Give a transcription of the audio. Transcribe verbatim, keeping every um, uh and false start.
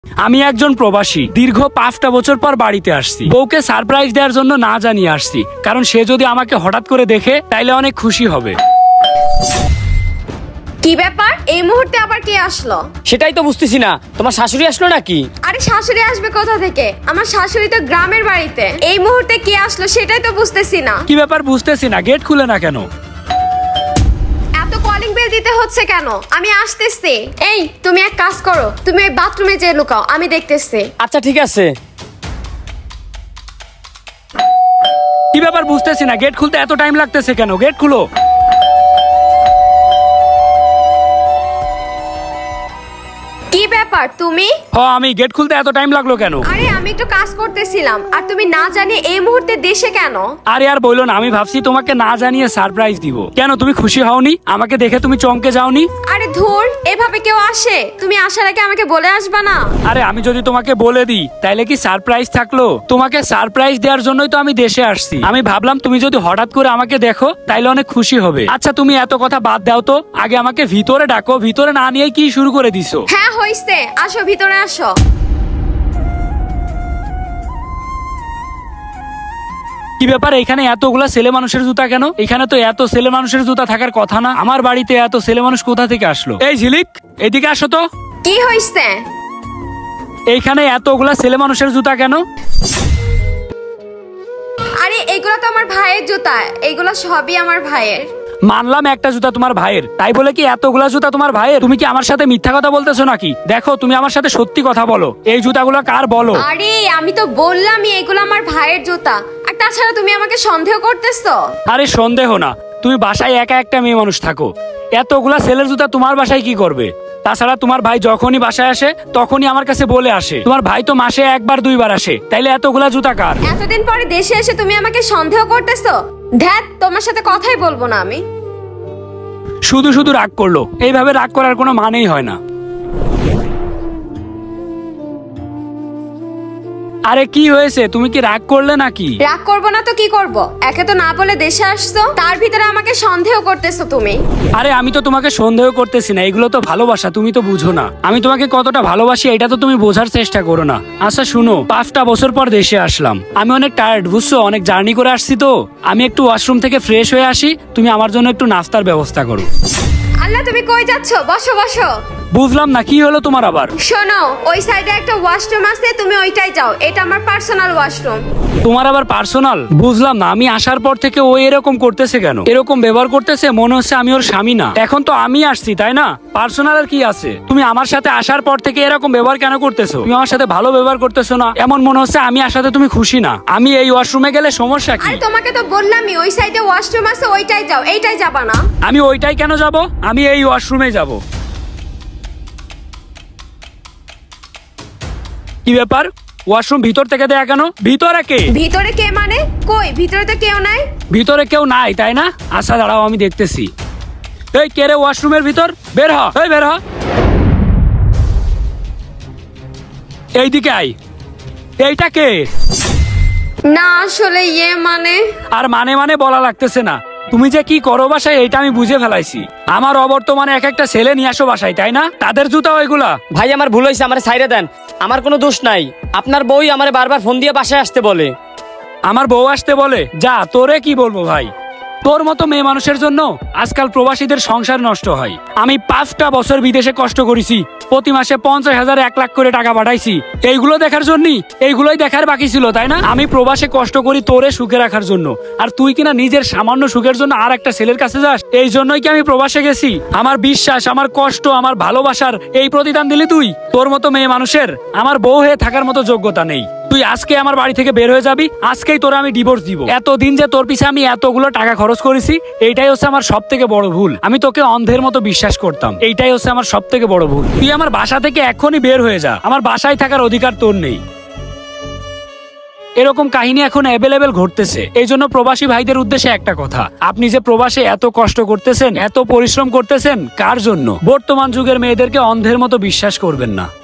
আমি একজন প্রবাসী, দীর্ঘ পাঁচটা বছর পর বাড়িতে আসছি। বউকে সারপ্রাইজ দেওয়ার জন্য না জানিয়ে আসছি, কারণ সে যদি আমাকে হঠাৎ করে দেখে তাইলে অনেক খুশি হবে। কি ব্যাপার, এই মুহূর্তে আবার কে আসলো? সেটাই তো বুঝতেছি না, তোমার শাশুড়ি আসলো নাকি? আরে শাশুড়ি আসবে কোথা থেকে? আমার শাশুড়ি তো গ্রামের বাড়িতে। এই মুহূর্তে কে আসলো সেটাই তো বুঝতেছি না। কি ব্যাপার বুঝতেছি না, গেট খুলে না কেন? এত কলিং বেল দিতে হচ্ছে কেন? আমি আসতেছি। এই তুমি এক কাজ করো, তুমি এই বাথরুমে যেয়ে লুকাও, আমি দেখতেছি। আচ্ছা ঠিক আছে। কি ব্যাপার বুঝতেছি না, গেট খুলতে এত টাইম লাগতেছে কেন? গেট খুলো। কি ব্যাপার তুমি? হ্যাঁ আমি, গেট খুলতে এত টাইম লাগলো কেন? আরে আমি একটু কাজ করতেছিলাম, আর তুমি না জানিয়ে এই মুহূর্তে দেশে কেন? আরে আর বললো না, আমি ভাবছি তোমাকে না জানিয়ে সারপ্রাইজ দিব। কেন তুমি খুশি হওনি? আমাকে দেখে তুমি চমকে যাওনি? আরে ধুর, এভাবে কেউ আসে? তুমি আসার আগে আমাকে বলে আসবা না? আরে আমি যদি তোমাকে বলে দিই তাইলে কি সারপ্রাইজ থাকলো? তোমাকে সারপ্রাইজ দেওয়ার জন্যই তো আমি দেশে আসছি। আমি ভাবলাম তুমি যদি হঠাৎ করে আমাকে দেখো তাইলে অনেক খুশি হবে। আচ্ছা তুমি এত কথা বাদ দাও তো, আগে আমাকে ভিতরে ডাকো। ভিতরে না নিয়ে কি শুরু করে দিছো? হ্যাঁ হইছে, আসো ভিতরে আসো। কি ব্যাপার, এখানে এতগুলা ছেলে মানুষের জুতা কেন? এখানে তো এত ছেলে মানুষের জুতা থাকার কথা না। আমার বাড়িতে এত ছেলে মানুষ কোথা থেকে আসলো? এই ঝিলিক, এদিকে আসো তো। কি হইছে? এইখানে এতগুলা ছেলে মানুষের জুতা কেন? আরে এগুলো তো আমার ভাইয়ের জুতা, এগুলো সবই আমার ভাইয়ের। মানলাম একটা জুতা তোমার ভাইয়ের, তাই বলে কি এতগুলা জুতা তোমার ভাইয়ের? তুমি কি আমার সাথে মিথ্যা কথা বলতেছো নাকি? দেখো তুমি আমার সাথে সত্যি কথা বলো, এই জুতাগুলো কার বলো? আরে আমি তো বললামই এগুলো আমার ভাইয়ের জুতা। আর তাছাড়া তুমি আমাকে সন্দেহ করতেছো? আরে সন্দেহ না, তুমি বাসায় একা একটা মেয়ে মানুষ থাকো, এতগুলা ছেলের জুতা তোমার বাসায় কি করবে? তাছাড়া তোমার ভাই যখনই বাসায় আসে তখনই আমার কাছে বলে আসে। তোমার ভাই তো মাসে একবার দুইবার আসে, তাইলে এতগুলা জুতা কার? এতদিন পরে দেশে এসে তুমি আমাকে সন্দেহ করতেছো? ধ্যাত, তোমার সাথে কথাই বলবো না আমি। শুধু শুধু রাগ করলো, এইভাবে রাগ করার কোনো মানেই হয় না। আরে কি হয়েছে, তুমি কি রাগ করলে নাকি? রাগ করবো না তো কি করব? একে তো না বলে দেশে আসছো, তার ভিতরে আমাকে সন্দেহ করতেছো তুমি। আরে আমি তো তোমাকে সন্দেহ করতেছি না, এগুলো তো ভালোবাসা, তুমি তো বুঝো না আমি তোমাকে কতটা ভালোবাসি, এটা তো তুমি বোঝার চেষ্টা করো না। আচ্ছা শুনো, পাঁচটা বছর পর দেশে আসলাম, আমি অনেক টায়ার্ড বুঝছো, অনেক জার্নি করে আসছি তো। আমি একটু ওয়াশরুম থেকে ফ্রেশ হয়ে আসি, তুমি আমার জন্য একটু নাস্তার ব্যবস্থা করো। আল্লাহ, তুমি কই যাচ্ছো? বসো বসো। বুঝলাম না, কি হলো তোমার আবার? শোনো, ওই সাইডে একটা ওয়াশরুম আছে, তুমি ওইটাই যাও, এটা আমার পার্সোনাল ওয়াশরুম। তোমার আবার পার্সোনাল? বুঝলাম না, আমি আসার পর থেকে ও এরকম করতেছে কেন? এরকম ব্যবহার করতেছে, মনে হচ্ছে আমি ওর স্বামী না। এখন তো আমি আসছি তাই না, পার্সোনাল আর কি আছে? তুমি আমার সাথে আসার পর থেকে এরকম ব্যবহার কেন করতেছো? তুমি আমার সাথে ভালো ব্যবহার করতেছো না, এমন মনে হচ্ছে আমি আসাতে তুমি খুশি না। আমি এই ওয়াশরুমে গেলে সমস্যা কি? আরে তোমাকে তো বললামই ওই সাইডে ওয়াশরুম আছে, ওইটাই যাও, এইটাই যাবা না? আমি ওইটাই কেন যাব? আমি এই ওয়াশরুমে যাব। কি ব্যাপার, ওয়াশরুম ভিতর থেকে দেয়া কেন? ভিতরে কে? ভিতরে কে মানে? কই, ভিতরে তো কেউ নাই। ভিতরে কেউ নাই তাই না? আচ্ছা দাঁড়াও, আমি দেখতেছি। এই কে রে ওয়াশরুমের ভিতর? বের হ, এই বের হ, এইদিকে আই। এইটা কে? না আসলে ইয়ে মানে। আর মানে মানে বলা লাগতেছে না, তুমি যে কি করো বাসায় এটা আমি বুঝে ফেলাইছি। আমার অবর্তমানে এক একটা ছেলে নিয়ে আসো বাসায় তাই না? তাদের জুতা ওইগুলা? ভাই আমার ভুল হয়েছে, আমার সাইডে দেন, আমার কোনো দোষ নাই। আপনার বউই আমার বারবার ফোন দিয়ে বাসায় আসতে বলে। আমার বউ আসতে বলে? যা, তোরে কি বলবো ভাই, তোর মতো মেয়ে মানুষের জন্য আজকাল প্রবাসীদের সংসার নষ্ট হয়। আমি পাঁচটা বছর বিদেশে কষ্ট করেছি, প্রতি মাসে পঞ্চাশ হাজার এক লাখ করে টাকা পাঠাইছি এইগুলো দেখার জন্য। এইগুলোই দেখার বাকি ছিল তাই না? আমি প্রবাসে কষ্ট করি তোরে সুখে রাখার জন্য, আর তুই কিনা নিজের সামান্য সুখের জন্য আর একটা ছেলের কাছে যাস। এই জন্যই কি আমি প্রবাসে গেছি? আমার বিশ্বাস, আমার কষ্ট, আমার ভালোবাসার এই প্রতিদান দিলি তুই? তোর মতো মেয়ে মানুষের আমার বউ হয়ে থাকার মতো যোগ্যতা নেই। তুই আজকে আমার বাড়ি থেকে বের হয়ে যাবি, আজকেই তোরা আমি ডিভোর্স দিব। এতদিন যে তোর পিছে আমি এতগুলো টাকা খরচ করেছি, এইটাই হচ্ছে আমার সব থেকে বড় ভুল। আমি তোকে অন্ধের মতো বিশ্বাস করতাম, এইটাই হচ্ছে আমার সব থেকে বড় ভুল। তুই আমার বাসা থেকে এখনই বের হয়ে যা, আমার বাসায় থাকার অধিকার তোর নেই। এরকম কাহিনী এখন অ্যাভেলেবেল ঘটতেছে। এই জন্য প্রবাসী ভাইদের উদ্দেশ্যে একটা কথা, আপনি যে প্রবাসে এত কষ্ট করতেছেন, এত পরিশ্রম করতেছেন, কার জন্য? বর্তমান যুগের মেয়েদেরকে অন্ধের মতো বিশ্বাস করবেন না।